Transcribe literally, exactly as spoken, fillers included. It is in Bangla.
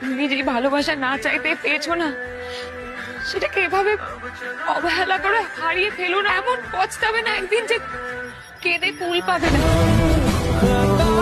তুমি যেই ভালোবাসা না চাইতে পেয়েছো না, সেটাকে এভাবে অবহেলা করে হারিয়ে ফেলো না। এমন পছতাবে না একদিন যে কেঁদে ফুল পাবে না।